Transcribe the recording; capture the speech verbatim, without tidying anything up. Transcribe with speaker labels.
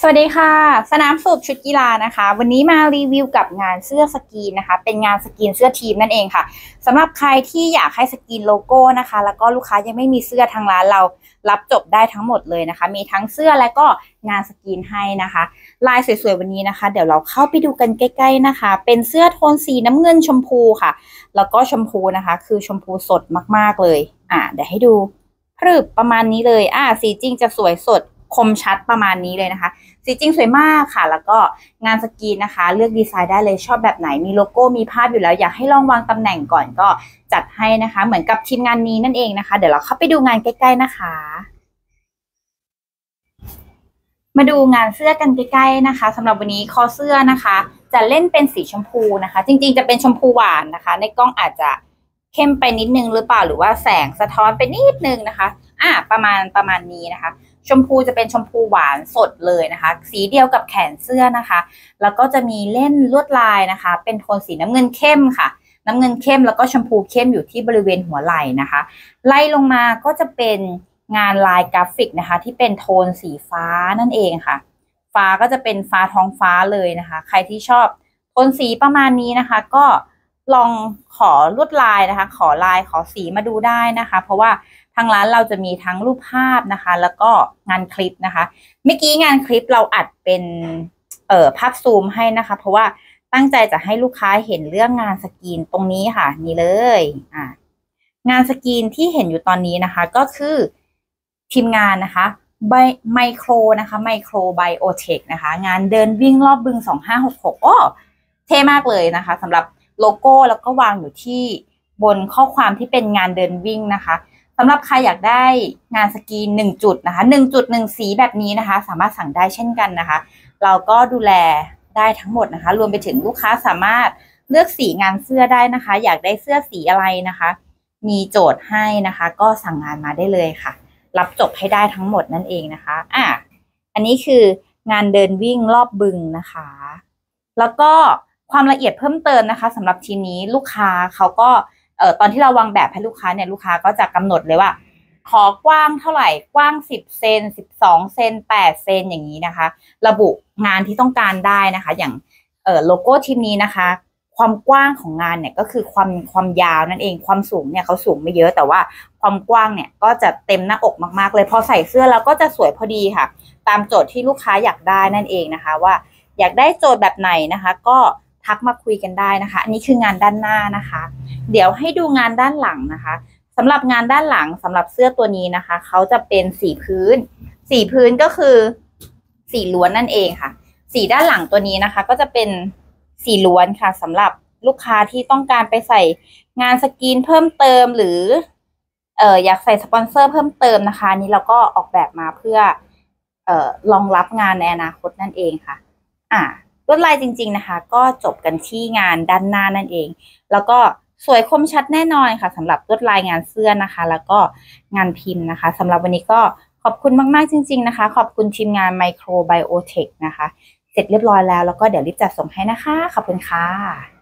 Speaker 1: สวัสดีค่ะสนามสูบชุดกีฬานะคะวันนี้มารีวิวกับงานเสื้อสกรีนนะคะเป็นงานสกรีนเสื้อทีมนั่นเองค่ะสำหรับใครที่อยากให้สกรีนโลโก้นะคะแล้วก็ลูกค้ายังไม่มีเสื้อทางร้านเรารับจบได้ทั้งหมดเลยนะคะมีทั้งเสื้อและก็งานสกรีนให้นะคะลายสวยๆวันนี้นะคะเดี๋ยวเราเข้าไปดูกันใกล้ๆนะคะเป็นเสื้อโทนสีน้ำเงินชมพูค่ะแล้วก็ชมพูนะคะคือชมพูสดมากๆเลยอ่ะเดี๋ยวให้ดูพรึบประมาณนี้เลยอ่ะสีจริงจะสวยสดคมชัดประมาณนี้เลยนะคะสีจริงสวยมากค่ะแล้วก็งานสกรีนนะคะเลือกดีไซน์ได้เลยชอบแบบไหนมีโลโก้มีภาพอยู่แล้วอยากให้ลองวางตำแหน่งก่อนก็จัดให้นะคะเหมือนกับทีมงานนี้นั่นเองนะคะเดี๋ยวเราเข้าไปดูงานใกล้ๆนะคะมาดูงานเสื้อกันใกล้ๆนะคะสำหรับวันนี้คอเสื้อนะคะจะเล่นเป็นสีชมพูนะคะจริงๆจะเป็นชมพูหวานนะคะในกล้องอาจจะเข้มไปนิดนึงหรือเปล่าหรือว่าแสงสะท้อนไปนิดนึงนะคะอ่ะประมาณประมาณนี้นะคะชมพูจะเป็นชมพูหวานสดเลยนะคะสีเดียวกับแขนเสื้อนะคะแล้วก็จะมีเล่นลวดลายนะคะเป็นโทนสีน้ำเงินเข้มค่ะน้ำเงินเข้มแล้วก็ชมพูเข้มอยู่ที่บริเวณหัวไหล่นะคะไล่ลงมาก็จะเป็นงานลายกราฟิกนะคะที่เป็นโทนสีฟ้านั่นเองค่ะฟ้าก็จะเป็นฟ้าท้องฟ้าเลยนะคะใครที่ชอบโทนสีประมาณนี้นะคะก็ลองขอลวดลายนะคะขอลายขอสีมาดูได้นะคะเพราะว่าทางร้านเราจะมีทั้งรูปภาพนะคะแล้วก็งานคลิปนะคะเมื่อกี้งานคลิปเราอัดเป็นเอ่อภาพซูมให้นะคะเพราะว่าตั้งใจจะให้ลูกค้าเห็นเรื่องงานสกรีนตรงนี้ค่ะนี่เลยอ่างานสกรีนที่เห็นอยู่ตอนนี้นะคะก็คือทีมงานนะคะไบไมโครนะคะไมโครไบโอเทคนะคะงานเดินวิ่งรอบบึงสองห้าหกหกโอ้เท่มากเลยนะคะสำหรับโลโก้แล้วก็วางอยู่ที่บนข้อความที่เป็นงานเดินวิ่งนะคะสำหรับใครอยากได้งานสกรีนหนึ่งจุดนะคะหนึ่งจุดหนึ่งสีแบบนี้นะคะสามารถสั่งได้เช่นกันนะคะเราก็ดูแลได้ทั้งหมดนะคะรวมไปถึงลูกค้าสามารถเลือกสีงานเสื้อได้นะคะอยากได้เสื้อสีอะไรนะคะมีโจทย์ให้นะคะก็สั่งงานมาได้เลยค่ะรับจบให้ได้ทั้งหมดนั่นเองนะคะอ่ะอันนี้คืองานเดินวิ่งรอบบึงนะคะแล้วก็ความละเอียดเพิ่มเติมนะคะสำหรับทีมนี้ลูกค้าเขาก็เอ่อตอนที่เราวางแบบให้ลูกค้าเนี่ยลูกค้าก็จะกำหนดเลยว่าขอกว้างเท่าไหร่กว้างสิบเซนสิบสองเซนแปดเซนอย่างนี้นะคะระบุงานที่ต้องการได้นะคะอย่างเอ่อโลโก้ทีมนี้นะคะความกว้างของงานเนี่ยก็คือความความยาวนั่นเองความสูงเนี่ยเขาสูงไม่เยอะแต่ว่าความกว้างเนี่ยก็จะเต็มหน้าอกมากๆเลยพอใส่เสื้อแล้วก็จะสวยพอดีค่ะตามโจทย์ที่ลูกค้าอยากได้นั่นเองนะคะว่าอยากได้โจทย์แบบไหนนะคะก็ทักมาคุยกันได้นะคะอันนี้คืองานด้านหน้านะคะเดี๋ยวให้ดูงานด้านหลังนะคะสำหรับงานด้านหลังสำหรับเสื้อตัวนี้นะคะเขาจะเป็นสีพื้นสีพื้นก็คือสีล้วนนั่นเองค่ะสีด้านหลังตัวนี้นะคะก็จะเป็นสีล้วนค่ะสำหรับลูกค้าที่ต้องการไปใส่งานสกรีนเพิ่มเติมหรือเอ่ออยากใส่สปอนเซอร์เพิ่มเติมนะคะนี้เราก็ออกแบบมาเพื่อเอ่อรองรับงานในอนาคตนั่นเองค่ะอ่าลวดลายจริงๆนะคะก็จบกันที่งานด้านหน้านั่นเองแล้วก็สวยคมชัดแน่นอนค่ะสำหรับลวดลายงานเสื้อนะคะแล้วก็งานพิมพ์นะคะสำหรับวันนี้ก็ขอบคุณมากๆจริงๆนะคะขอบคุณทีมงาน Micro Biotech นะคะเสร็จเรียบร้อยแล้วแล้วก็เดี๋ยวรีบจัดส่งให้นะคะขอบคุณค่ะ